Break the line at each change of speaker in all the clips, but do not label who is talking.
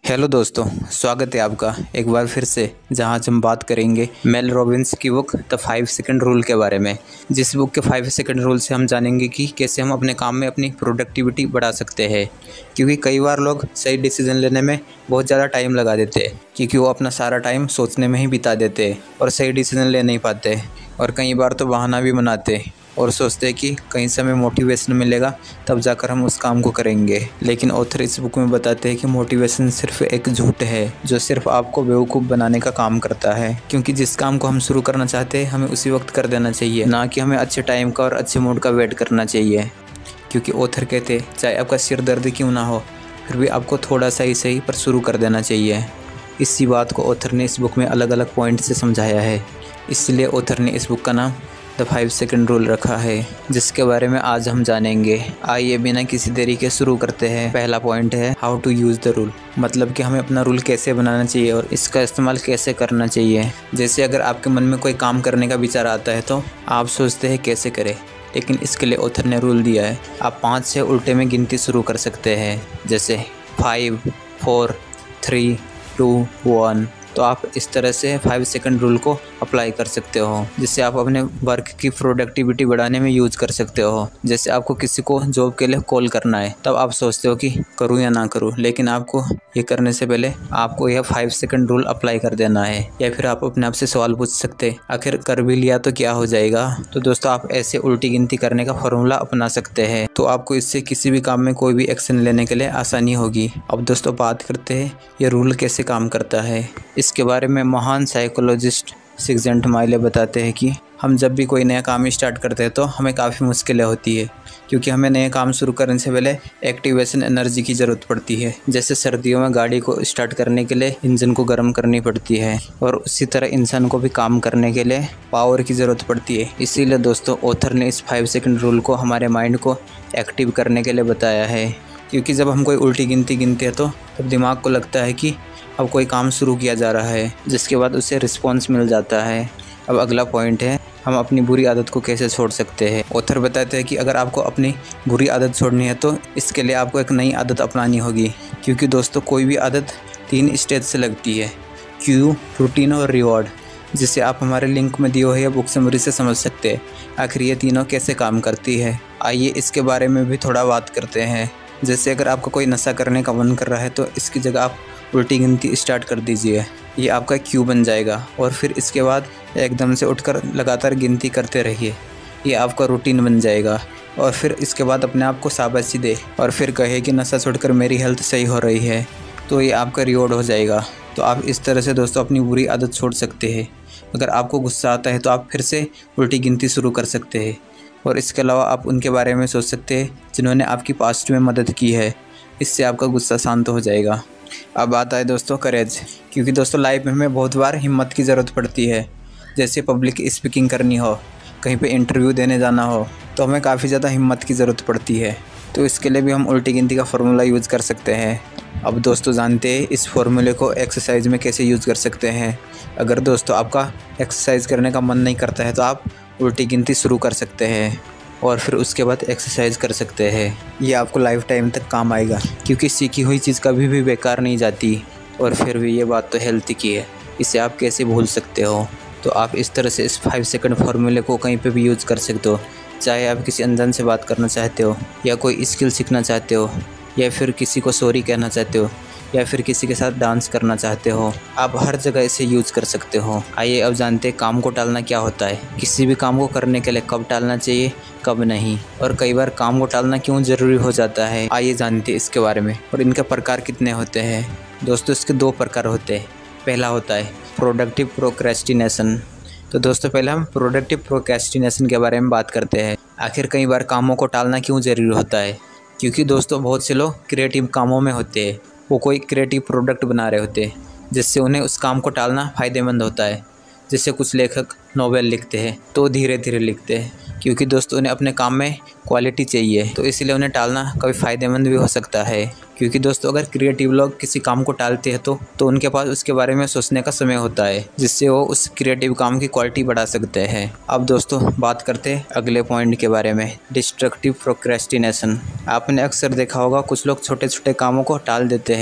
Hello दोस्तों, स्वागत है आपका एक बार फिर से, जहां आज हम बात करेंगे मेल रॉबिन्स की बुक द 5 सेकंड रूल के बारे में। जिस बुक के 5 सेकंड रूल से हम जानेंगे कि कैसे हम अपने काम में अपनी प्रोडक्टिविटी बढ़ा सकते हैं। क्योंकि कई बार लोग सही डिसीजन लेने में बहुत ज़्यादा टाइम लगा देते हैं, क्योंकि वो अपना सारा टाइम सोचने में ही बिता देते हैं और सही डिसीजन ले नहीं पाते। और कई बार तो बहाना भी बनाते और सोचते हैं कि कहीं से हमें मोटिवेशन मिलेगा तब जाकर हम उस काम को करेंगे। लेकिन ऑथर इस बुक में बताते हैं कि मोटिवेशन सिर्फ एक झूठ है जो सिर्फ आपको बेवकूफ़ बनाने का काम करता है। क्योंकि जिस काम को हम शुरू करना चाहते हैं हमें उसी वक्त कर देना चाहिए, ना कि हमें अच्छे टाइम का और अच्छे मूड का वेट करना चाहिए। क्योंकि ऑथर कहते हैं चाहे आपका सिर दर्द क्यों ना हो, फिर भी आपको थोड़ा सा ही सही पर शुरू कर देना चाहिए। इसी बात को ऑथर ने इस बुक में अलग अलग पॉइंट से समझाया है। इसलिए ऑथर ने इस बुक का नाम द 5 सेकंड रूल रखा है, जिसके बारे में आज हम जानेंगे। आइए बिना किसी देरी के शुरू करते हैं। पहला पॉइंट है how to use the rule, मतलब कि हमें अपना रूल कैसे बनाना चाहिए और इसका इस्तेमाल कैसे करना चाहिए। जैसे अगर आपके मन में कोई काम करने का विचार आता है तो आप सोचते हैं कैसे करें, लेकिन इसके लिए ऑथर ने रूल दिया है। आप 5 से उल्टे में गिनती शुरू कर सकते हैं, जैसे 5, 4, 3, 2, 1। तो आप इस तरह से 5 सेकंड रूल को अप्लाई कर सकते हो, जिससे आप अपने वर्क की प्रोडक्टिविटी बढ़ाने में यूज़ कर सकते हो। जैसे आपको किसी को जॉब के लिए कॉल करना है, तब आप सोचते हो कि करूं या ना करूं, लेकिन आपको ये करने से पहले आपको यह 5 सेकंड रूल अप्लाई कर देना है। या फिर आप अपने आप से सवाल पूछ सकते आखिर कर भी लिया तो क्या हो जाएगा। तो दोस्तों आप ऐसे उल्टी गिनती करने का फॉर्मूला अपना सकते हैं, तो आपको इससे किसी भी काम में कोई भी एक्शन लेने के लिए आसानी होगी। अब दोस्तों बात करते हैं ये रूल कैसे काम करता है। इसके बारे में महान साइकोलॉजिस्ट सिग्जिमंड बताते हैं कि हम जब भी कोई नया काम स्टार्ट करते हैं तो हमें काफ़ी मुश्किलें होती है, क्योंकि हमें नए काम शुरू करने से पहले एक्टिवेशन एनर्जी की ज़रूरत पड़ती है। जैसे सर्दियों में गाड़ी को स्टार्ट करने के लिए इंजन को गर्म करनी पड़ती है, और उसी तरह इंसान को भी काम करने के लिए पावर की ज़रूरत पड़ती है। इसीलिए दोस्तों ऑथर ने इस 5 सेकंड रूल को हमारे माइंड को एक्टिव करने के लिए बताया है। क्योंकि जब हम कोई उल्टी गिनती गिनते हैं तो तब दिमाग को लगता है कि अब कोई काम शुरू किया जा रहा है, जिसके बाद उसे रिस्पॉन्स मिल जाता है। अब अगला पॉइंट है हम अपनी बुरी आदत को कैसे छोड़ सकते हैं। ऑथर बताते हैं कि अगर आपको अपनी बुरी आदत छोड़नी है तो इसके लिए आपको एक नई आदत अपनानी होगी। क्योंकि दोस्तों कोई भी आदत 3 स्टेज से लगती है, क्यू, रूटीन और रिवॉर्ड, जिसे आप हमारे लिंक में दिए हुए बुक समरी से समझ सकते हैं आखिर ये तीनों कैसे काम करती है। आइए इसके बारे में भी थोड़ा बात करते हैं। जैसे अगर आपको कोई नशा करने का मन कर रहा है तो इसकी जगह आप उल्टी गिनती स्टार्ट कर दीजिए, ये आपका क्यू बन जाएगा। और फिर इसके बाद एकदम से उठकर लगातार गिनती करते रहिए, ये आपका रूटीन बन जाएगा। और फिर इसके बाद अपने आप को शाबाशी दे और फिर कहे कि नशा छोड़कर मेरी हेल्थ सही हो रही है, तो ये आपका रिवॉर्ड हो जाएगा। तो आप इस तरह से दोस्तों अपनी बुरी आदत छोड़ सकते हैं। अगर आपको गुस्सा आता है तो आप फिर से उल्टी गिनती शुरू कर सकते हैं। और इसके अलावा आप उनके बारे में सोच सकते हैं जिन्होंने आपकी पास्ट में मदद की है, इससे आपका गुस्सा शांत हो जाएगा। अब आता है दोस्तों करेज, क्योंकि दोस्तों लाइफ में हमें बहुत बार हिम्मत की ज़रूरत पड़ती है। जैसे पब्लिक स्पीकिंग करनी हो, कहीं पे इंटरव्यू देने जाना हो, तो हमें काफ़ी ज़्यादा हिम्मत की ज़रूरत पड़ती है। तो इसके लिए भी हम उल्टी गिनती का फार्मूला यूज़ कर सकते हैं। अब दोस्तों जानते हैं इस फार्मूले को एक्सरसाइज में कैसे यूज़ कर सकते हैं। अगर दोस्तों आपका एक्सरसाइज करने का मन नहीं करता है तो आप उल्टी गिनती शुरू कर सकते हैं और फिर उसके बाद एक्सरसाइज कर सकते हैं। ये आपको लाइफ टाइम तक काम आएगा, क्योंकि सीखी हुई चीज़ कभी भी बेकार नहीं जाती। और फिर भी ये बात तो हेल्थ की है, इसे आप कैसे भूल सकते हो। तो आप इस तरह से इस 5 सेकंड फार्मूले को कहीं पे भी यूज़ कर सकते हो। चाहे आप किसी अनजान से बात करना चाहते हो, या कोई स्किल सीखना चाहते हो, या फिर किसी को सॉरी कहना चाहते हो, या फिर किसी के साथ डांस करना चाहते हो, आप हर जगह इसे यूज़ कर सकते हो। आइए अब जानते हैं काम को टालना क्या होता है। किसी भी काम को करने के लिए कब टालना चाहिए, कब नहीं, और कई बार काम को टालना क्यों ज़रूरी हो जाता है। आइए जानते हैं इसके बारे में। और इनके प्रकार कितने होते हैं। दोस्तों इसके 2 प्रकार होते हैं। पहला होता है प्रोडक्टिव प्रोक्रेस्टिनेशन। तो दोस्तों पहले हम प्रोडक्टिव प्रोक्रेस्टिनेशन के बारे में बात करते हैं। आखिर कई बार कामों को टालना क्यों ज़रूरी होता है। क्योंकि दोस्तों बहुत से लोग क्रिएटिव कामों में होते हैं, वो कोई क्रिएटिव प्रोडक्ट बना रहे होते हैं, जिससे उन्हें उस काम को टालना फ़ायदेमंद होता है। जैसे कुछ लेखक नोवेल लिखते हैं तो धीरे धीरे लिखते हैं, क्योंकि दोस्तों उन्हें अपने काम में क्वालिटी चाहिए, तो इसलिए उन्हें टालना कभी फ़ायदेमंद भी हो सकता है। क्योंकि दोस्तों अगर क्रिएटिव लोग किसी काम को टालते हैं तो उनके पास उसके बारे में सोचने का समय होता है, जिससे वो उस क्रिएटिव काम की क्वालिटी बढ़ा सकते हैं। अब दोस्तों बात करते हैं अगले पॉइंट के बारे में, डिस्ट्रक्टिव प्रोक्रेस्टिनेशन। आपने अक्सर देखा होगा कुछ लोग छोटे छोटे कामों को टाल देते हैं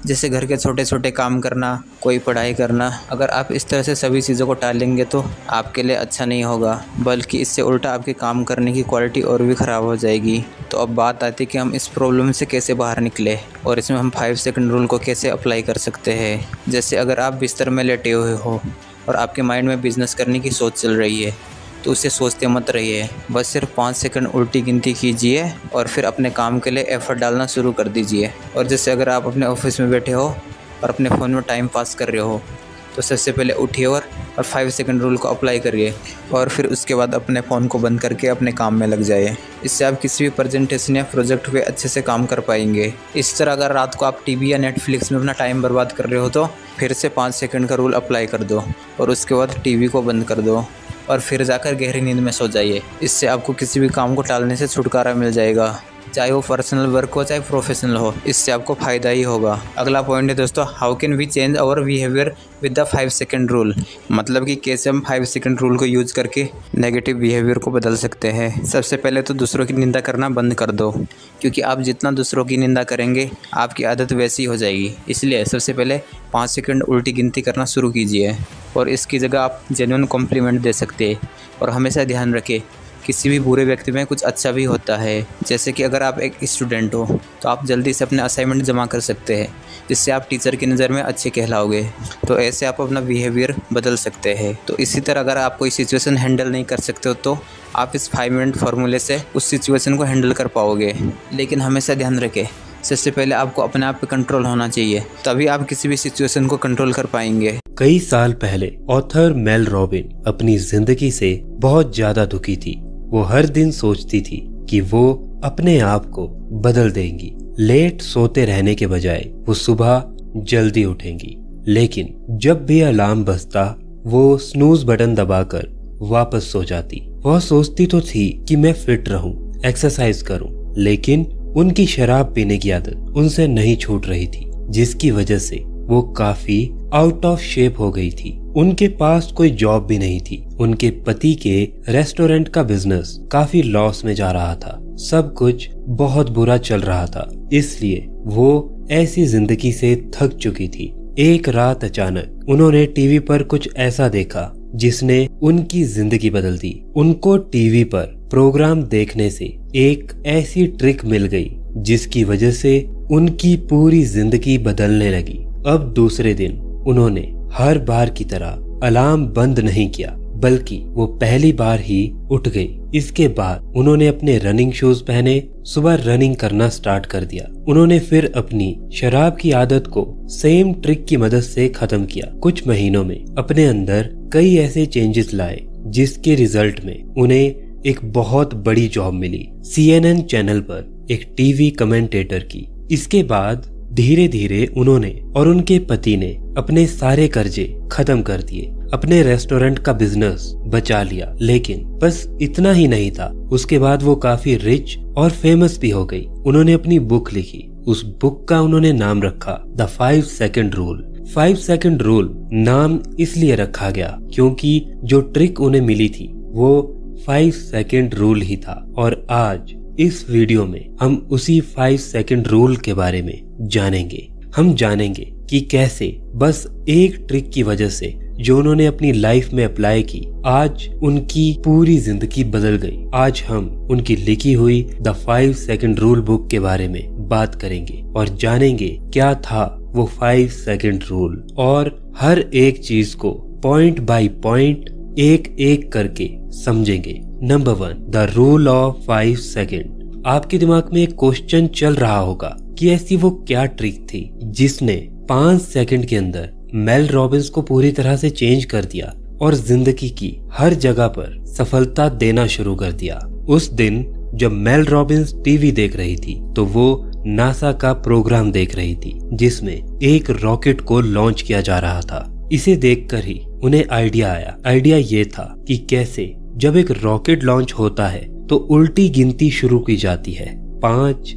जैसे घर के छोटे छोटे काम करना, कोई पढ़ाई करना। अगर आप इस तरह से सभी चीज़ों को टालेंगे तो आपके लिए अच्छा नहीं होगा, बल्कि इससे उल्टा आपके काम करने की क्वालिटी और भी ख़राब हो जाएगी। तो अब बात आती है कि हम इस प्रॉब्लम से कैसे बाहर निकले और इसमें हम 5 सेकंड रूल को कैसे अप्लाई कर सकते हैं। जैसे अगर आप बिस्तर में लेटे हुए हो और आपके माइंड में बिज़नेस करने की सोच चल रही है, तो उसे सोचते मत रहिए, बस सिर्फ 5 सेकंड उल्टी गिनती कीजिए और फिर अपने काम के लिए एफर्ट डालना शुरू कर दीजिए। और जैसे अगर आप अपने ऑफिस में बैठे हो और अपने फ़ोन में टाइम पास कर रहे हो, तो सबसे पहले उठिए और 5 सेकंड रूल को अप्लाई करिए और फिर उसके बाद अपने फ़ोन को बंद करके अपने काम में लग जाइए। इससे आप किसी भी प्रेजेंटेशन या प्रोजेक्ट पे अच्छे से काम कर पाएंगे। इस तरह अगर रात को आप टीवी या नेटफ्लिक्स में अपना टाइम बर्बाद कर रहे हो तो फिर से 5 सेकंड का रूल अप्लाई कर दो और उसके बाद टीवी को बंद कर दो और फिर जाकर गहरी नींद में सो जाइए। इससे आपको किसी भी काम को टालने से छुटकारा मिल जाएगा, चाहे वो पर्सनल वर्क हो चाहे प्रोफेशनल हो, इससे आपको फ़ायदा ही होगा। अगला पॉइंट है दोस्तों, how can we change our behaviour with the 5 second rule. मतलब कि कैसे हम 5 सेकंड रूल को यूज़ करके नेगेटिव बिहेवियर को बदल सकते हैं। सबसे पहले तो दूसरों की निंदा करना बंद कर दो, क्योंकि आप जितना दूसरों की निंदा करेंगे आपकी आदत वैसी हो जाएगी। इसलिए सबसे पहले 5 सेकंड उल्टी गिनती करना शुरू कीजिए और इसकी जगह आप जेन्युइन कॉम्प्लीमेंट दे सकते हैं। और हमेशा ध्यान रखें, किसी भी बुरे व्यक्ति में कुछ अच्छा भी होता है। जैसे कि अगर आप एक स्टूडेंट हो तो आप जल्दी से अपने असाइनमेंट जमा कर सकते हैं, जिससे आप टीचर की नज़र में अच्छे कहलाओगे। तो ऐसे आप अपना बिहेवियर बदल सकते हैं। तो इसी तरह अगर आप कोई सिचुएशन हैंडल नहीं कर सकते हो तो आप इस 5 मिनट फार्मूले से उस सिचुएशन को हैंडल कर पाओगे। लेकिन हमेशा ध्यान रखें, सबसे पहले आपको अपने आप पे कंट्रोल होना चाहिए, तभी आप किसी भी सिचुएशन को कंट्रोल कर पाएंगे।
कई साल पहले ऑथर मेल रॉबिन अपनी जिंदगी से बहुत ज्यादा दुखी थी। वो हर दिन सोचती थी कि वो अपने आप को बदल देंगी। लेट सोते रहने के बजाय वो सुबह जल्दी उठेंगी। लेकिन जब भी अलार्म बजता वो स्नूज बटन दबाकर वापस सो जाती। वह सोचती तो थी कि मैं फिट रहूं, एक्सरसाइज करूं, लेकिन उनकी शराब पीने की आदत उनसे नहीं छूट रही थी, जिसकी वजह से वो काफी आउट ऑफ शेप हो गई थी। उनके पास कोई जॉब भी नहीं थी। उनके पति के रेस्टोरेंट का बिजनेस काफी लॉस में जा रहा था। सब कुछ बहुत बुरा चल रहा था, इसलिए वो ऐसी जिंदगी से थक चुकी थी। एक रात अचानक उन्होंने टीवी पर कुछ ऐसा देखा जिसने उनकी जिंदगी बदल दी। उनको टीवी पर प्रोग्राम देखने से एक ऐसी ट्रिक मिल गई जिसकी वजह से उनकी पूरी जिंदगी बदलने लगी। अब दूसरे दिन उन्होंने हर बार की तरह अलार्म बंद नहीं किया, बल्कि वो पहली बार ही उठ गई। इसके बाद उन्होंने अपने रनिंग शूज पहने, सुबह रनिंग करना स्टार्ट कर दिया। उन्होंने फिर अपनी शराब की आदत को सेम ट्रिक की मदद से खत्म किया। कुछ महीनों में अपने अंदर कई ऐसे चेंजेस लाए जिसके रिजल्ट में उन्हें एक बहुत बड़ी जॉब मिली, CNN चैनल पर एक टीवी कमेंटेटर की। इसके बाद धीरे धीरे उन्होंने और उनके पति ने अपने सारे कर्जे खत्म कर दिए, अपने रेस्टोरेंट का बिजनेस बचा लिया। लेकिन बस इतना ही नहीं था, उसके बाद वो काफी रिच और फेमस भी हो गई। उन्होंने अपनी बुक लिखी। उस बुक का उन्होंने नाम रखा the 5 second rule. 5 second rule नाम इसलिए रखा गया क्योंकि जो ट्रिक उन्हें मिली थी वो 5 सेकंड रूल ही था। और आज इस वीडियो में हम उसी 5 सेकंड रूल के बारे में जानेंगे। हम जानेंगे कि कैसे बस एक ट्रिक की वजह से जो उन्होंने अपनी लाइफ में अप्लाई की, आज उनकी पूरी जिंदगी बदल गई। आज हम उनकी लिखी हुई द 5 सेकंड रूल बुक के बारे में बात करेंगे और जानेंगे क्या था वो 5 सेकंड रूल, और हर एक चीज को पॉइंट बाय पॉइंट एक एक करके समझेंगे। Number 1, the rule of 5 second. आपके दिमाग में एक क्वेश्चन चल रहा होगा कि ऐसी वो क्या ट्रिक थी जिसने 5 सेकंड के अंदर मेल रॉबिन्स को पूरी तरह से चेंज कर दिया और जिंदगी की हर जगह पर सफलता देना शुरू कर दिया। उस दिन जब मेल रॉबिन्स टीवी देख रही थी तो वो नासा का प्रोग्राम देख रही थी जिसमें एक रॉकेट को लॉन्च किया जा रहा था। इसे देखकर ही उन्हें आइडिया आया। आइडिया ये था कि कैसे जब एक रॉकेट लॉन्च होता है तो उल्टी गिनती शुरू की जाती है, 5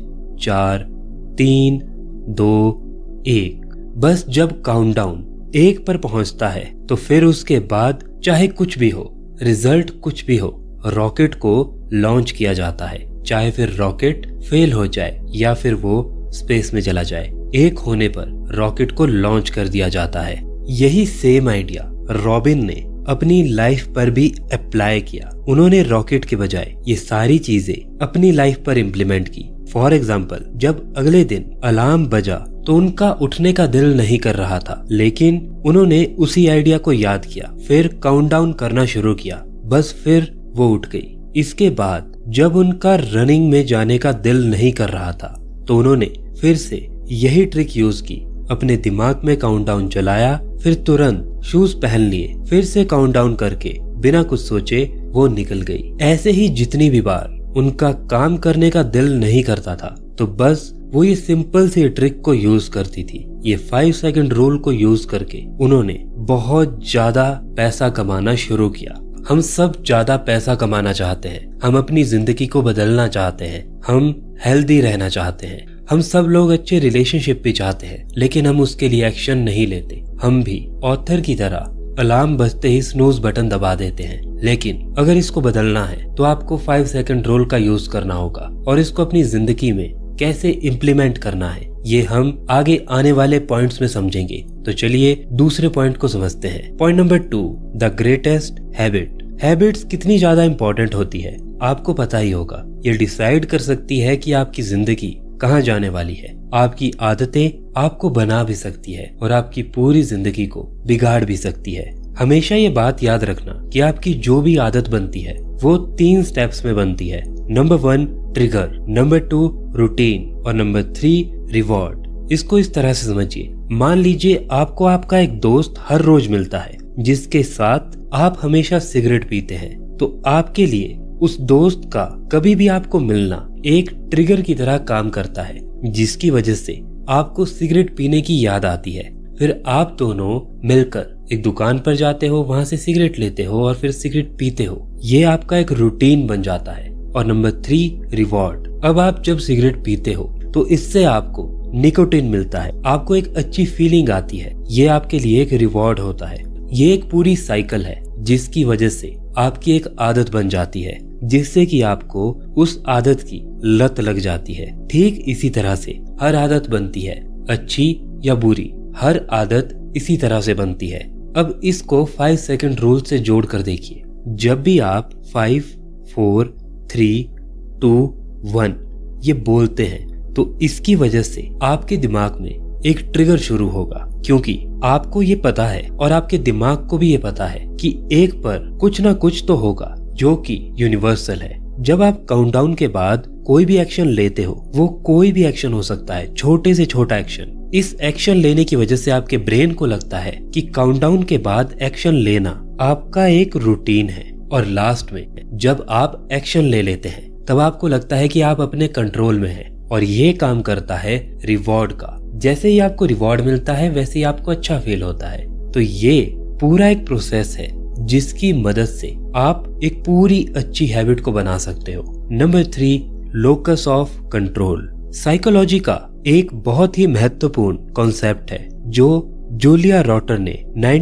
4 3 2 1। बस जब काउंटडाउन 1 पर पहुंचता है तो फिर उसके बाद चाहे कुछ भी हो, रिजल्ट कुछ भी हो, रॉकेट को लॉन्च किया जाता है, चाहे फिर रॉकेट फेल हो जाए या फिर वो स्पेस में चला जाए। 1 होने पर रॉकेट को लॉन्च कर दिया जाता है। यही सेम आइडिया रॉबिन ने अपनी लाइफ पर भी अप्लाई किया। उन्होंने रॉकेट के बजाय ये सारी चीजें अपनी लाइफ पर इम्प्लीमेंट की। फॉर एग्जाम्पल, जब अगले दिन अलार्म बजा तो उनका उठने का दिल नहीं कर रहा था, लेकिन उन्होंने उसी आइडिया को याद किया, फिर काउंटडाउन करना शुरू किया, बस फिर वो उठ गई। इसके बाद जब उनका रनिंग में जाने का दिल नहीं कर रहा था तो उन्होंने फिर से यही ट्रिक यूज की। अपने दिमाग में काउंटडाउन चलाया, फिर तुरंत शूज पहन लिए, फिर से काउंटडाउन करके बिना कुछ सोचे वो निकल गई। ऐसे ही जितनी भी बार उनका काम करने का दिल नहीं करता था तो बस वो ये सिंपल सी ट्रिक को यूज करती थी। ये 5 सेकंड रूल को यूज करके उन्होंने बहुत ज्यादा पैसा कमाना शुरू किया। हम सब ज्यादा पैसा कमाना चाहते हैं, हम अपनी जिंदगी को बदलना चाहते हैं, हम हेल्दी रहना चाहते हैं, हम सब लोग अच्छे रिलेशनशिप भी चाहते हैं, लेकिन हम उसके लिए एक्शन नहीं लेते। हम भी ऑथर की तरह अलार्म बजते ही स्नूज बटन दबा देते हैं। लेकिन अगर इसको बदलना है तो आपको 5 सेकंड रूल का यूज करना होगा और इसको अपनी जिंदगी में कैसे इम्प्लीमेंट करना है ये हम आगे आने वाले पॉइंट्स में समझेंगे। तो चलिए दूसरे पॉइंट को समझते हैं। Point number 2, the greatest habit. Habits कितनी ज्यादा इंपॉर्टेंट होती है आपको पता ही होगा। ये डिसाइड कर सकती है कि आपकी जिंदगी कहाँ जाने वाली है। आपकी आदतें आपको बना भी सकती है और आपकी पूरी जिंदगी को बिगाड़ भी सकती है। हमेशा ये बात याद रखना कि आपकी जो भी आदत बनती है वो 3 स्टेप्स में बनती है। नंबर 1 ट्रिगर, नंबर 2 रूटीन और नंबर 3 रिवॉर्ड। इसको इस तरह से समझिए, मान लीजिए आपको आपका एक दोस्त हर रोज मिलता है जिसके साथ आप हमेशा सिगरेट पीते हैं, तो आपके लिए उस दोस्त का कभी भी आपको मिलना एक ट्रिगर की तरह काम करता है, जिसकी वजह से आपको सिगरेट पीने की याद आती है। फिर आप दोनों मिलकर एक दुकान पर जाते हो, वहां से सिगरेट लेते हो और फिर सिगरेट पीते हो। ये आपका एक रूटीन बन जाता है। और नंबर 3 रिवॉर्ड। अब आप जब सिगरेट पीते हो तो इससे आपको निकोटीन मिलता है, आपको एक अच्छी फीलिंग आती है। ये आपके लिए एक रिवॉर्ड होता है। ये एक पूरी साइकिल है जिसकी वजह से आपकी एक आदत बन जाती है, जिससे कि आपको उस आदत की लत लग जाती है। ठीक इसी तरह से हर आदत बनती है, अच्छी या बुरी, हर आदत इसी तरह से बनती है। अब इसको 5 सेकंड रूल से जोड़ कर देखिए। जब भी आप 5, 4, 3, 2, 1 ये बोलते हैं तो इसकी वजह से आपके दिमाग में एक ट्रिगर शुरू होगा, क्योंकि आपको ये पता है और आपके दिमाग को भी ये पता है कि एक पर कुछ ना कुछ तो होगा जो कि यूनिवर्सल है। जब आप काउंटडाउन के बाद कोई भी एक्शन लेते हो, वो कोई भी एक्शन हो सकता है, छोटे से छोटा एक्शन। इस एक्शन लेने की वजह से आपके ब्रेन को लगता है कि काउंटडाउन के बाद एक्शन लेना आपका एक रूटीन है। और लास्ट में जब आप एक्शन ले लेते हैं तब आपको लगता है कि आप अपने कंट्रोल में हैं, और ये काम करता है रिवॉर्ड का। जैसे ही आपको रिवॉर्ड मिलता है वैसे ही आपको अच्छा फील होता है। तो ये पूरा एक प्रोसेस है जिसकी मदद से आप एक पूरी अच्छी हैबिट को बना सकते हो। Number 3 locus of control. Psychology का एक बहुत ही महत्वपूर्ण कॉन्सेप्ट है जो जूलिया रॉटर ने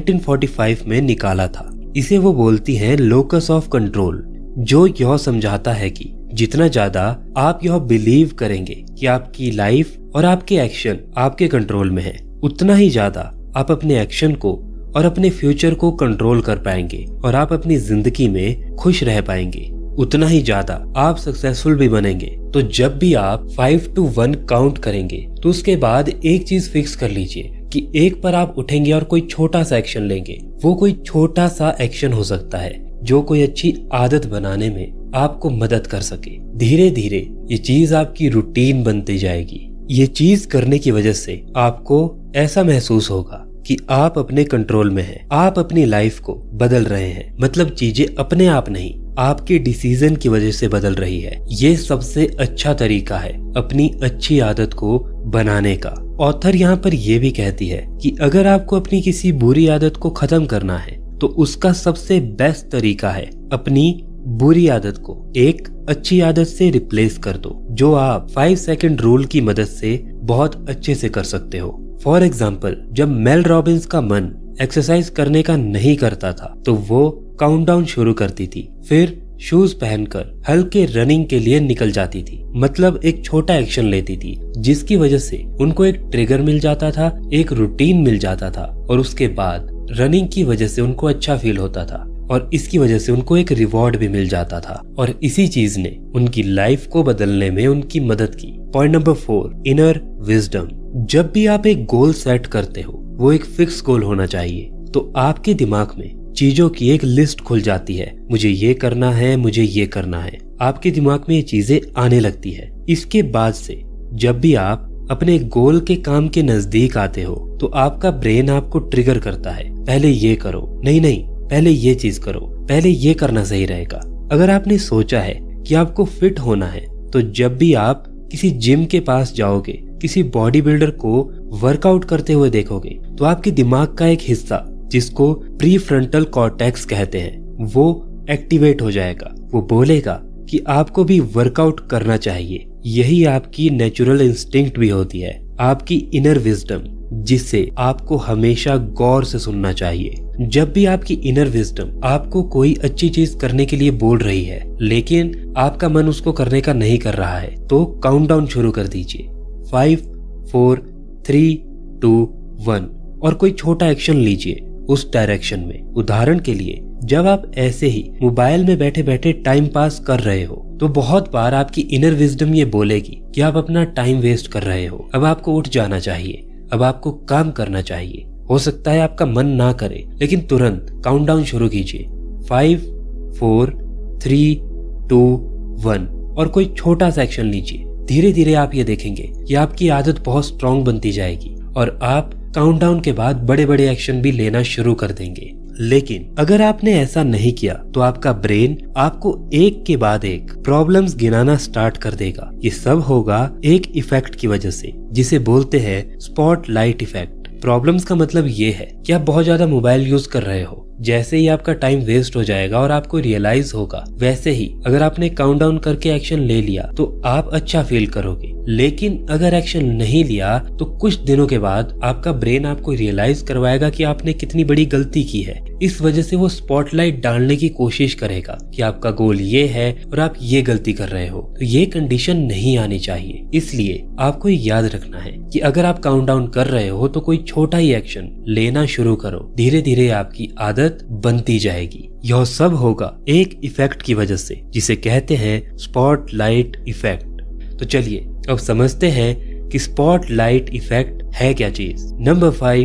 1945 में निकाला था। इसे वो बोलती हैं लोकस ऑफ कंट्रोल, जो यह समझाता है कि जितना ज्यादा आप यह बिलीव करेंगे कि आपकी लाइफ और आपके एक्शन आपके कंट्रोल में है, उतना ही ज्यादा आप अपने एक्शन को और अपने फ्यूचर को कंट्रोल कर पाएंगे और आप अपनी जिंदगी में खुश रह पाएंगे। उतना ही ज्यादा आप सक्सेसफुल भी बनेंगे। तो जब भी आप 5 to 1 काउंट करेंगे तो उसके बाद एक चीज फिक्स कर लीजिए कि एक पर आप उठेंगे और कोई छोटा सा एक्शन लेंगे। वो कोई छोटा सा एक्शन हो सकता है जो कोई अच्छी आदत बनाने में आपको मदद कर सके। धीरे धीरे ये चीज आपकी रूटीन बनती जाएगी। ये चीज करने की वजह से आपको ऐसा महसूस होगा कि आप अपने कंट्रोल में हैं, आप अपनी लाइफ को बदल रहे हैं। मतलब चीजें अपने आप नहीं, आपके डिसीजन की वजह से बदल रही है। ये सबसे अच्छा तरीका है अपनी अच्छी आदत को बनाने का। ऑथर यहाँ पर यह भी कहती है कि अगर आपको अपनी किसी बुरी आदत को खत्म करना है तो उसका सबसे बेस्ट तरीका है अपनी बुरी आदत को एक अच्छी आदत से रिप्लेस कर दो, जो आप 5 सेकंड रूल की मदद से बहुत अच्छे से कर सकते हो। फॉर एग्जाम्पल, जब मेल रॉबिन्स का मन एक्सरसाइज करने का नहीं करता था तो वो काउंटडाउन शुरू करती थी, फिर शूज पहनकर हल्के रनिंग के लिए निकल जाती थी। मतलब एक छोटा एक्शन लेती थी जिसकी वजह से उनको एक ट्रिगर मिल जाता था, एक रूटीन मिल जाता था और उसके बाद रनिंग की वजह से उनको अच्छा फील होता था और इसकी वजह से उनको एक रिवॉर्ड भी मिल जाता था और इसी चीज ने उनकी लाइफ को बदलने में उनकी मदद की। Point number 4, inner wisdom. जब भी आप एक गोल सेट करते हो, वो एक फिक्स गोल होना चाहिए, तो आपके दिमाग में चीजों की एक लिस्ट खुल जाती है। मुझे ये करना है, मुझे ये करना है। आपके दिमाग में ये चीजें आने लगती है। इसके बाद से जब भी आप अपने गोल के काम के नजदीक आते हो तो आपका ब्रेन आपको ट्रिगर करता है, पहले ये करो, नहीं पहले ये चीज करो, पहले ये करना सही रहेगा। अगर आपने सोचा है कि आपको फिट होना है तो जब भी आप किसी जिम के पास जाओगे, किसी बॉडी बिल्डर को वर्कआउट करते हुए देखोगे तो आपके दिमाग का एक हिस्सा जिसको प्रीफ्रंटल कॉर्टेक्स कहते हैं वो एक्टिवेट हो जाएगा। वो बोलेगा कि आपको भी वर्कआउट करना चाहिए। यही आपकी नेचुरल इंस्टिंक्ट भी होती है, आपकी इनर विजडम, जिससे आपको हमेशा गौर से सुनना चाहिए। जब भी आपकी इनर विजडम आपको कोई अच्छी चीज करने के लिए बोल रही है लेकिन आपका मन उसको करने का नहीं कर रहा है तो काउंटडाउन शुरू कर दीजिए। 5, 4, 3, 2, 1 और कोई छोटा एक्शन लीजिए उस डायरेक्शन में। उदाहरण के लिए जब आप ऐसे ही मोबाइल में बैठे बैठे टाइम पास कर रहे हो तो बहुत बार आपकी इनर विजडम ये बोलेगी कि आप अपना टाइम वेस्ट कर रहे हो, अब आपको उठ जाना चाहिए, अब आपको काम करना चाहिए। हो सकता है आपका मन ना करे लेकिन तुरंत काउंटडाउन शुरू कीजिए। 5, 4, 3, 2, 1 और कोई छोटा सा एक्शन लीजिए। धीरे धीरे आप ये देखेंगे कि आपकी आदत बहुत स्ट्रांग बनती जाएगी और आप काउंटडाउन के बाद बड़े बड़े एक्शन भी लेना शुरू कर देंगे। लेकिन अगर आपने ऐसा नहीं किया तो आपका ब्रेन आपको एक के बाद एक प्रॉब्लम्स गिनाना स्टार्ट कर देगा। ये सब होगा एक इफेक्ट की वजह से जिसे बोलते हैं स्पॉटलाइट इफेक्ट। प्रॉब्लम्स का मतलब ये है कि आप बहुत ज्यादा मोबाइल यूज कर रहे हो। जैसे ही आपका टाइम वेस्ट हो जाएगा और आपको रियलाइज होगा, वैसे ही अगर आपने काउंटडाउन करके एक्शन ले लिया तो आप अच्छा फील करोगे। लेकिन अगर एक्शन नहीं लिया तो कुछ दिनों के बाद आपका ब्रेन आपको रियलाइज करवाएगा कि आपने कितनी बड़ी गलती की है। इस वजह से वो स्पॉटलाइट डालने की कोशिश करेगा कि आपका गोल ये है और आप ये गलती कर रहे हो। तो ये कंडीशन नहीं आनी चाहिए। इसलिए आपको याद रखना है कि अगर आप काउंटडाउन कर रहे हो तो कोई छोटा ही एक्शन लेना शुरू करो। धीरे धीरे आपकी आदत बनती जाएगी। यह सब होगा एक इफेक्ट की वजह से जिसे कहते हैं स्पॉटलाइट इफेक्ट। तो चलिए अब समझते हैं कि स्पॉटलाइट इफेक्ट है क्या चीज। Number 5,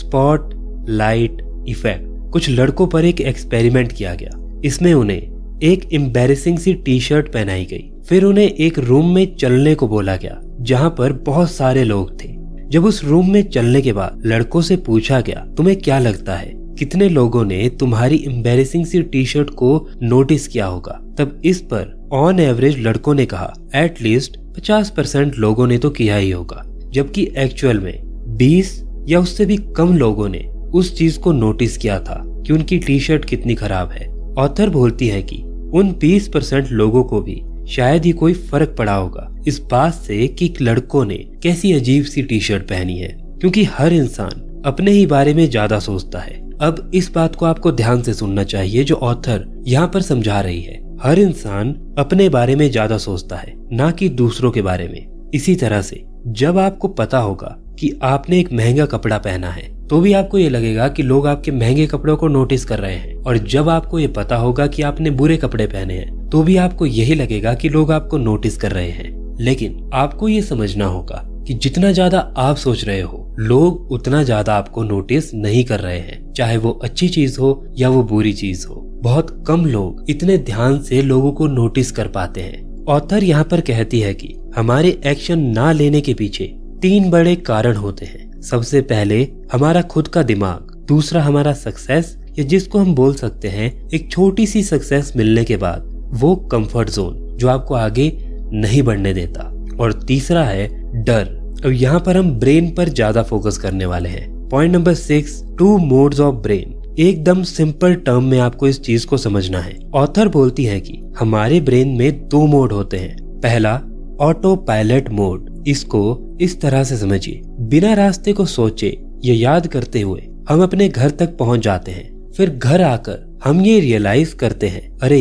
spotlight effect. कुछ लड़कों पर एक एक्सपेरिमेंट किया गया। इसमें उन्हें एक एम्बैरेसिंग सी टी शर्ट पहनाई गई। फिर उन्हें एक रूम में चलने को बोला गया जहां पर बहुत सारे लोग थे। जब उस रूम में चलने के बाद लड़कों से पूछा गया, तुम्हें क्या लगता है कितने लोगों ने तुम्हारी एम्बैरेसिंग सी टी शर्ट को नोटिस किया होगा? तब इस पर ऑन एवरेज लड़कों ने कहा एटलीस्ट 50% लोगों ने तो किया ही होगा, जबकि एक्चुअल में 20 या उससे भी कम लोगों ने उस चीज को नोटिस किया था कि उनकी टी शर्ट कितनी खराब है। ऑथर बोलती है कि उन 20% लोगों को भी शायद ही कोई फर्क पड़ा होगा इस बात से कि लड़कों ने कैसी अजीब सी टी शर्ट पहनी है, क्योंकि हर इंसान अपने ही बारे में ज्यादा सोचता है। अब इस बात को आपको ध्यान से सुनना चाहिए जो ऑथर यहाँ पर समझा रही है। हर इंसान अपने बारे में ज्यादा सोचता है, ना कि दूसरों के बारे में। इसी तरह से जब आपको पता होगा कि आपने एक महंगा कपड़ा पहना है तो भी आपको ये लगेगा कि लोग आपके महंगे कपड़ों को नोटिस कर रहे हैं, और जब आपको ये पता होगा कि आपने बुरे कपड़े पहने हैं तो भी आपको यही लगेगा कि लोग आपको नोटिस कर रहे हैं। लेकिन आपको ये समझना होगा कि जितना ज्यादा आप सोच रहे हो लोग उतना ज्यादा आपको नोटिस नहीं कर रहे हैं, चाहे वो अच्छी चीज हो या वो बुरी चीज हो। बहुत कम लोग इतने ध्यान से लोगों को नोटिस कर पाते हैं। ऑथर यहाँ पर कहती है कि हमारे एक्शन ना लेने के पीछे 3 बड़े कारण होते हैं। सबसे पहले हमारा खुद का दिमाग, दूसरा हमारा सक्सेस या जिसको हम बोल सकते हैं एक छोटी सी सक्सेस मिलने के बाद वो कंफर्ट जोन जो आपको आगे नहीं बढ़ने देता, और तीसरा है डर। अब यहाँ पर हम ब्रेन पर ज्यादा फोकस करने वाले हैं। Point number 6, 2 modes of brain. एकदम सिंपल टर्म में आपको इस चीज को समझना है। ऑथर बोलती है कि हमारे ब्रेन में 2 मोड होते हैं। पहला ऑटो पायलट मोड। इसको इस तरह से समझिए, बिना रास्ते को सोचे या याद करते हुए हम अपने घर तक पहुंच जाते हैं। फिर घर आकर हम ये रियलाइज करते हैं, अरे यार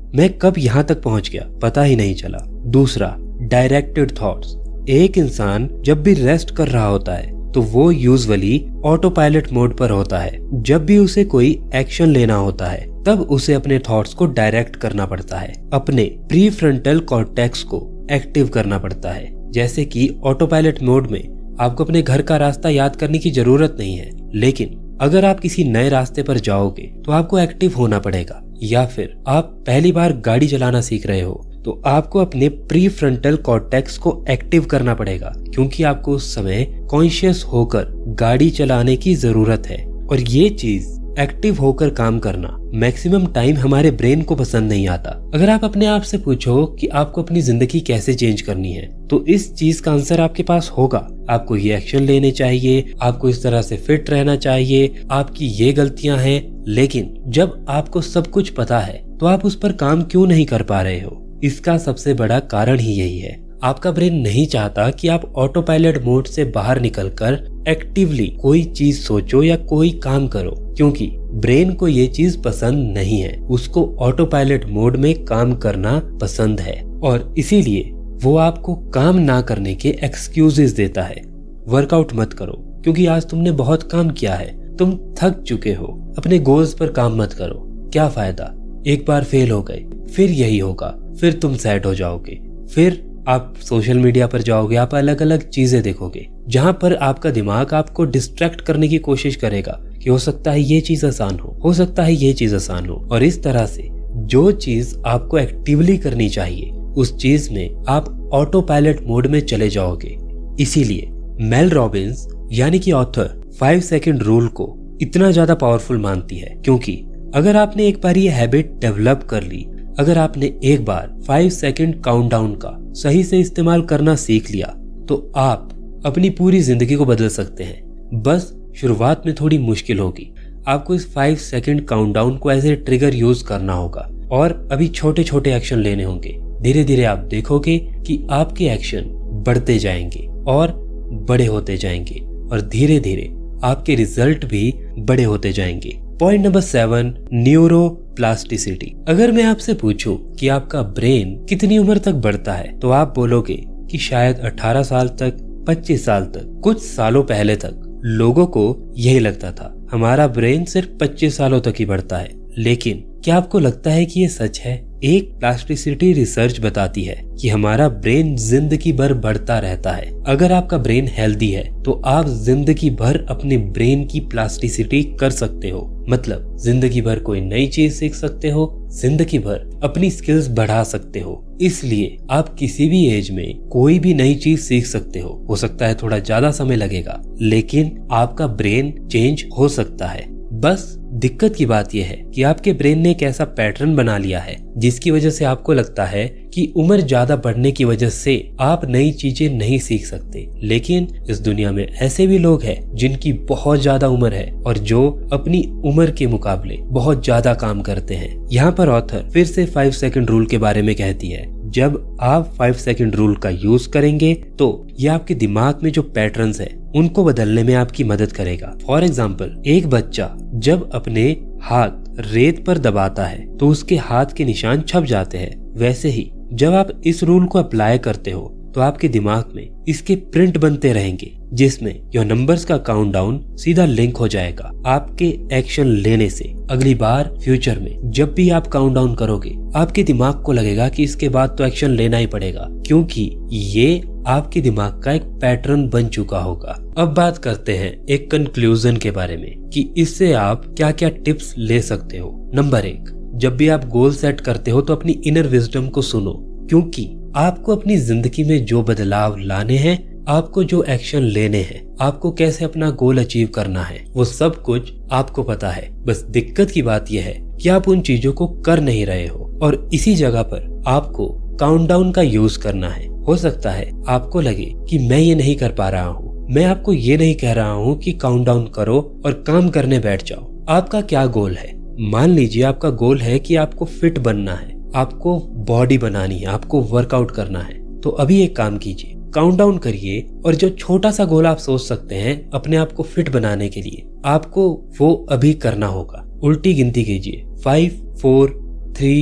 मैं कब यहाँ तक पहुँच गया पता ही नहीं चला। दूसरा, डायरेक्टेड थॉट्स। एक इंसान जब भी रेस्ट कर रहा होता है तो वो यूजुअली ऑटो पायलट मोड पर होता है। जब भी उसे कोई एक्शन लेना होता है तब उसे अपने थॉट्स को डायरेक्ट करना पड़ता है, अपने प्रीफ्रंटल कॉर्टेक्स को एक्टिव करना पड़ता है। जैसे कि ऑटो पायलट मोड में आपको अपने घर का रास्ता याद करने की जरूरत नहीं है, लेकिन अगर आप किसी नए रास्ते पर जाओगे तो आपको एक्टिव होना पड़ेगा। या फिर आप पहली बार गाड़ी चलाना सीख रहे हो तो आपको अपने प्रीफ्रंटल कॉर्टेक्स को एक्टिव करना पड़ेगा, क्योंकि आपको उस समय कॉन्शियस होकर गाड़ी चलाने की जरूरत है। और ये चीज एक्टिव होकर काम करना मैक्सिमम टाइम हमारे ब्रेन को पसंद नहीं आता। अगर आप अपने आप से पूछो कि आपको अपनी जिंदगी कैसे चेंज करनी है तो इस चीज का आंसर आपके पास होगा। आपको ये एक्शन लेने चाहिए, आपको इस तरह से फिट रहना चाहिए, आपकी ये गलतियां हैं। लेकिन जब आपको सब कुछ पता है तो आप उस पर काम क्यों नहीं कर पा रहे हो? इसका सबसे बड़ा कारण ही यही है, आपका ब्रेन नहीं चाहता कि आप ऑटो पायलट मोड से बाहर निकलकर एक्टिवली कोई चीज सोचो या कोई काम करो, क्योंकि ब्रेन को ये चीज पसंद नहीं है। उसको ऑटो पायलट मोड में काम करना पसंद है और इसीलिए वो आपको काम ना करने के एक्सक्यूजेस देता है। वर्कआउट मत करो क्योंकि आज तुमने बहुत काम किया है, तुम थक चुके हो, अपने गोल्स पर काम मत करो, क्या फायदा, एक बार फेल हो गए, फिर यही होगा, फिर तुम सैड हो जाओगे, फिर आप सोशल मीडिया पर जाओगे, आप अलग अलग चीजें देखोगे जहां पर आपका दिमाग आपको डिस्ट्रैक्ट करने की कोशिश करेगा कि हो सकता है ये चीज आसान हो सकता है ये चीज आसान हो। और इस तरह से जो चीज आपको एक्टिवली करनी चाहिए उस चीज में आप ऑटो पायलट मोड में चले जाओगे। इसीलिए मेल रॉबिन्स यानी कि ऑथर 5 सेकंड रूल को इतना ज्यादा पावरफुल मानती है, क्योंकि अगर आपने एक बार ये हैबिट डेवलप कर ली, अगर आपने एक बार 5 सेकंड काउंटडाउन का सही से इस्तेमाल करना सीख लिया तो आप अपनी पूरी जिंदगी को बदल सकते हैं। बस शुरुआत में थोड़ी मुश्किल होगी, आपको इस 5 सेकंड काउंटडाउन को एज ए ट्रिगर यूज करना होगा और अभी छोटे छोटे एक्शन लेने होंगे। धीरे धीरे आप देखोगे कि आपके एक्शन बढ़ते जाएंगे और बड़े होते जाएंगे और धीरे धीरे आपके रिजल्ट भी बड़े होते जाएंगे। Point number 7, neuroplasticity. अगर मैं आपसे पूछूं कि आपका ब्रेन कितनी उम्र तक बढ़ता है तो आप बोलोगे कि शायद 18 साल तक, 25 साल तक। कुछ सालों पहले तक लोगों को यही लगता था हमारा ब्रेन सिर्फ 25 सालों तक ही बढ़ता है, लेकिन क्या आपको लगता है कि ये सच है? एक प्लास्टिसिटी रिसर्च बताती है कि हमारा ब्रेन जिंदगी भर बढ़ता रहता है। अगर आपका ब्रेन हेल्दी है तो आप जिंदगी भर अपने ब्रेन की प्लास्टिसिटी कर सकते हो, मतलब जिंदगी भर कोई नई चीज सीख सकते हो, जिंदगी भर अपनी स्किल्स बढ़ा सकते हो। इसलिए आप किसी भी एज में कोई भी नई चीज सीख सकते हो सकता है थोड़ा ज्यादा समय लगेगा, लेकिन आपका ब्रेन चेंज हो सकता है। बस दिक्कत की बात यह है कि आपके ब्रेन ने एक ऐसा पैटर्न बना लिया है जिसकी वजह से आपको लगता है कि उम्र ज्यादा बढ़ने की वजह से आप नई चीजें नहीं सीख सकते। लेकिन इस दुनिया में ऐसे भी लोग हैं जिनकी बहुत ज्यादा उम्र है और जो अपनी उम्र के मुकाबले बहुत ज्यादा काम करते हैं। यहाँ पर ऑथर फिर से 5 सेकंड रूल के बारे में कहती है। जब आप 5 सेकंड रूल का यूज करेंगे तो ये आपके दिमाग में जो पैटर्न्स है उनको बदलने में आपकी मदद करेगा। फॉर एग्जाम्पल, एक बच्चा जब अपने हाथ रेत पर दबाता है तो उसके हाथ के निशान छप जाते हैं। वैसे ही जब आप इस रूल को अप्लाई करते हो तो आपके दिमाग में इसके प्रिंट बनते रहेंगे, जिसमें योर नंबर्स का काउंटडाउन सीधा लिंक हो जाएगा आपके एक्शन लेने से। अगली बार फ्यूचर में जब भी आप काउंटडाउन करोगे आपके दिमाग को लगेगा कि इसके बाद तो एक्शन लेना ही पड़ेगा, क्योंकि ये आपके दिमाग का एक पैटर्न बन चुका होगा। अब बात करते हैं एक कंक्लूजन के बारे में कि इससे आप क्या क्या टिप्स ले सकते हो। नंबर 1, जब भी आप गोल सेट करते हो तो अपनी इनर विजडम को सुनो, क्योंकि आपको अपनी जिंदगी में जो बदलाव लाने हैं, आपको जो एक्शन लेने हैं, आपको कैसे अपना गोल अचीव करना है, वो सब कुछ आपको पता है। बस दिक्कत की बात यह है कि आप उन चीजों को कर नहीं रहे हो और इसी जगह पर आपको काउंटडाउन का यूज करना है। हो सकता है आपको लगे कि मैं ये नहीं कर पा रहा हूँ, मैं आपको ये नहीं कह रहा हूँ कि काउंटडाउन करो और काम करने बैठ जाओ। आपका क्या गोल है? मान लीजिए आपका गोल है कि आपको फिट बनना है, आपको बॉडी बनानी है, आपको वर्कआउट करना है। तो अभी एक काम कीजिए, काउंटडाउन करिए और जो छोटा सा गोल आप सोच सकते हैं अपने आप को फिट बनाने के लिए, आपको वो अभी करना होगा। उल्टी गिनती कीजिए, 5 4 3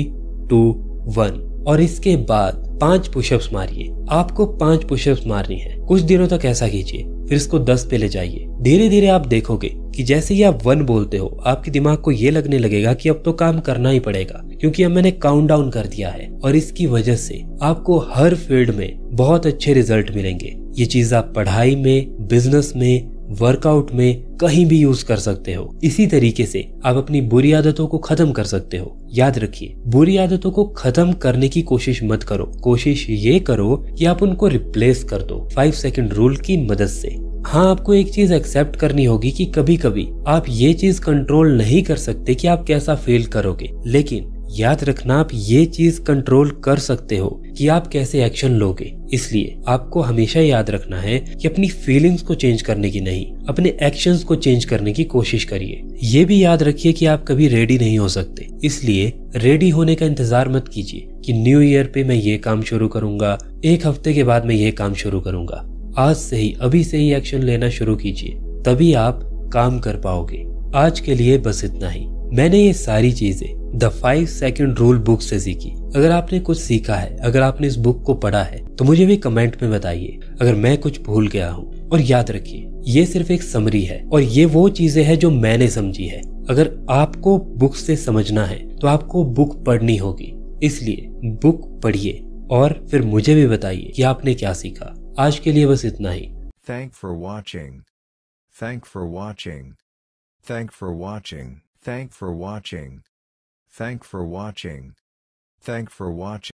2 1 और इसके बाद 5 पुशअप्स मारिए। आपको 5 पुशअप्स मारनी है। कुछ दिनों तक ऐसा कीजिए, फिर इसको 10 पे ले जाइए। धीरे धीरे आप देखोगे कि जैसे ही आप 1 बोलते हो, आपके दिमाग को ये लगने लगेगा कि अब तो काम करना ही पड़ेगा, क्योंकि अब मैंने काउंट डाउन कर दिया है। और इसकी वजह से आपको हर फील्ड में बहुत अच्छे रिजल्ट मिलेंगे। ये चीज आप पढ़ाई में, बिजनेस में, वर्कआउट में, कहीं भी यूज कर सकते हो। इसी तरीके से आप अपनी बुरी आदतों को खत्म कर सकते हो। याद रखिए, बुरी आदतों को खत्म करने की कोशिश मत करो, कोशिश ये करो कि आप उनको रिप्लेस कर दो 5 सेकंड रूल की मदद से। हाँ, आपको एक चीज एक्सेप्ट करनी होगी कि कभी कभी आप ये चीज कंट्रोल नहीं कर सकते कि आप कैसा फील करोगे, लेकिन याद रखना आप ये चीज कंट्रोल कर सकते हो कि आप कैसे एक्शन लोगे। इसलिए आपको हमेशा याद रखना है कि अपनी फीलिंग्स को चेंज करने की नहीं, अपने एक्शंस को चेंज करने की कोशिश करिए। ये भी याद रखिए कि आप कभी रेडी नहीं हो सकते, इसलिए रेडी होने का इंतजार मत कीजिए कि न्यू ईयर पे मैं ये काम शुरू करूंगा, 1 हफ्ते के बाद मैं ये काम शुरू करूंगा। आज से ही, अभी से ही एक्शन लेना शुरू कीजिए, तभी आप काम कर पाओगे। आज के लिए बस इतना ही। मैंने ये सारी चीजें द 5 सेकंड रूल बुक से सीखी। अगर आपने कुछ सीखा है, अगर आपने इस बुक को पढ़ा है, तो मुझे भी कमेंट में बताइए अगर मैं कुछ भूल गया हूँ। और याद रखिए, ये सिर्फ एक समरी है और ये वो चीजें हैं जो मैंने समझी है। अगर आपको बुक से समझना है तो आपको बुक पढ़नी होगी, इसलिए बुक पढ़िए और फिर मुझे भी बताइए कि आपने क्या सीखा। आज के लिए बस इतना ही।
Thank for watching. Thank for watching. Thank for watching. Thank for watching. Thank for watching. Thank for watching.